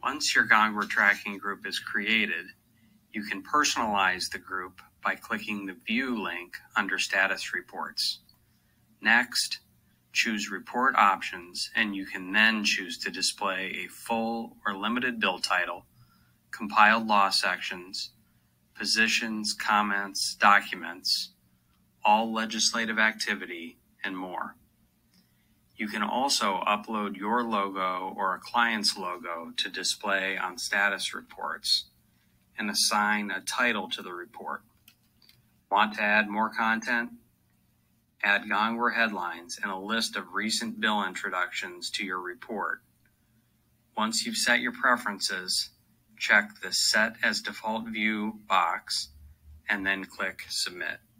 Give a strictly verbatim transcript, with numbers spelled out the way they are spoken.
Once your Gongwer tracking group is created, you can personalize the group by clicking the View link under Status Reports. Next, choose Report Options, and you can then choose to display a full or limited bill title, compiled law sections, positions, comments, documents, all legislative activity, and more. You can also upload your logo or a client's logo to display on status reports and assign a title to the report. Want to add more content? Add Gongwer headlines and a list of recent bill introductions to your report. Once you've set your preferences, check the Set as Default View box and then click Submit.